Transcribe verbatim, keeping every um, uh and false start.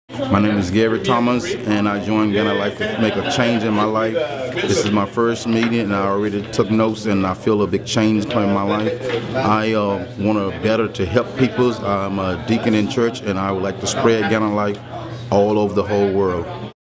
My name is Gary Thomas, and I joined GanoLife to make a change in my life. This is my first meeting, and I already took notes, and I feel a big change coming in my life. I uh, want to better to help people. I'm a deacon in church, and I would like to spread GanoLife all over the whole world.